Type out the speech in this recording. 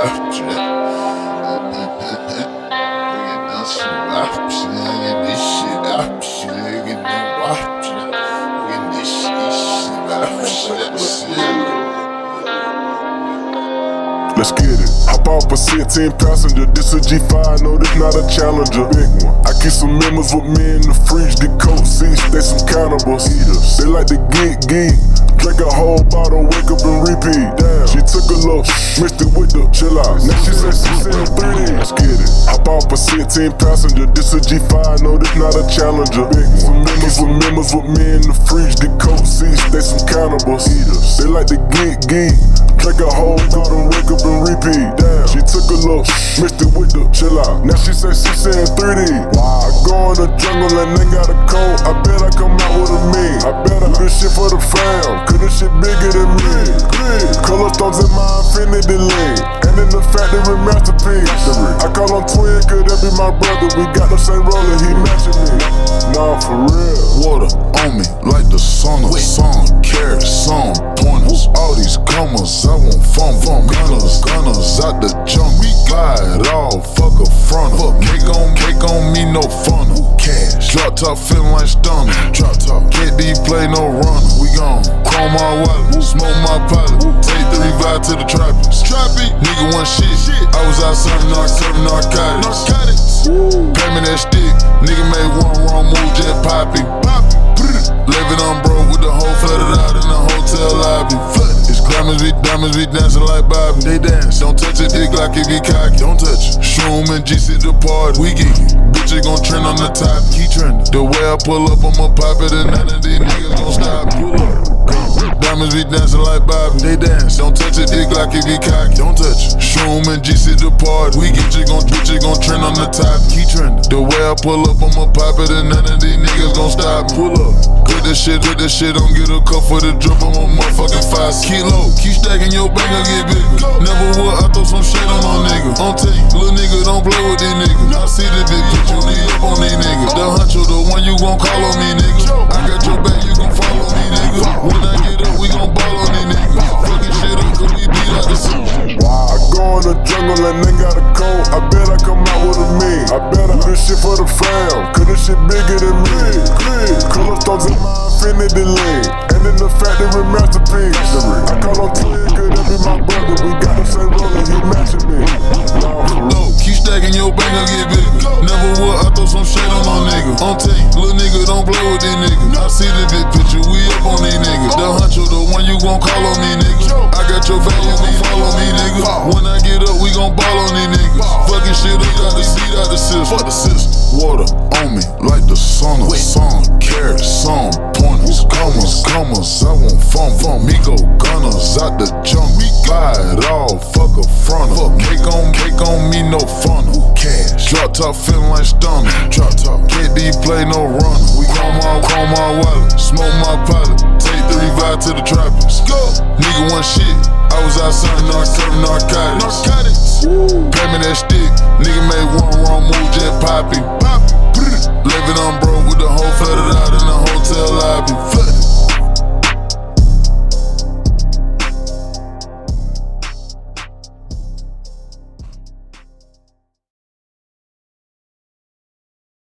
Let's get it. Hop off a 16 passenger. This a G5, no, this not a Challenger. Big one. I keep some members with me in the fridge. The coat seats, they some cannibals. Eaters. They like to geek. Drink a whole bottle, wake up and repeat. Damn. She took a look, mixed it with the chill out. Now she said she said 3D. Let's get it. Hop off a 16 passenger. This a G5, no, this not a Challenger. Big one. I keep some members with me in the fridge. The coat seats, they some cannibals. Eaters. They like to geek. Drink a whole bottle, wake up and repeat. Damn. She took a look, mixed it with the chill out. Now she said 3D. Wow. I go in the jungle and they got a cold. I bet I come out with a mean. I bet I do this shit for the fam. Cause this shit bigger than me. Color stones in my infinity lane. And in the factory masterpiece. I call him twin, cause that be my brother. We got the same roller, he matching me. Nah, for real. Water on me like the sun of sun. Carrots, some pointers. All these commas, I want fun. Gunners out the junk. We glide all, fuck a frontal. Cake on me, no funnel. Cash. Drop top feeling like stunner. Drop top. KD play no runner. We gon' chrome my wallet, smoke my pilot. Take the revive to the trappers. Nigga want shit. I was out serving narcotics. Pay me that stick. Nigga made one wrong move, just poppy. Living on broke with the whole flooded out in the hotel lobby. It's diamonds be dancing like Bobby. They dance, don't touch it, dick like it be cocky. Don't touch it. Shroom and GC the party. We geekin'. Bitches gon' trend on the top. Keep trending. The way I pull up, I'ma pop it, and none of these niggas gon' stop. Pull up. Diamonds be dancing like Bobby. They dance, don't touch it, dick like it be cocky. Don't touch it. Shroom and GC the party. We bitches gon' trend on the top. Keep trending. The way I pull up, I'ma pop it, and none of these niggas gon' stop. Pull up. Put this shit, don't get a cup for the drip. I'm a motherfucking 5 kilo. Keep stacking your bank, I get bigger. Never would, I throw some shit on nigga. On tape, little nigga, don't play with these niggas. I see the big bitch, you need up on these niggas. The huncho, the one you gon' call on me, nigga. I got your back, you gon' follow me, nigga. When I get up, we gon' ball on these niggas. Fucking shit up, cause we beat out the city. I go in the jungle and they got a cold. I bet I come out with a mean. I bet I do this shit for the fam. Cause this shit bigger than me. Color stones in my infinity lane. And in the factory masterpiece. I call him twin, cause that be my brother. We got the same roller, he matching me. No, keep stacking your bank, I get bigger. Never would, I throw some shit on nigga. On tape, little nigga, don't play with these niggas. I see the big picture, we up on these niggas. The huncho, the one you gon' call on me, nigga. I got your back, you gon' follow me, nigga. When I get up, we gon' ball on these niggas. Fucking shit up, got the seat out the system. Fuck the system. Water on me like the sun of sun. Carrots, some pointers. Commas, I want fun. Me go gunners out the junk. We glide all, fuck a frontal. Cake on me, no funnel. Cash. Drop top feeling like stunner. KD play no runner. We chrome my wallet, smoke my pilot. Take the revive to the trappers. Nigga want shit. I was out serving narcotics. Pay me that stick. Nigga made one wrong move, just poppy. Living on bro.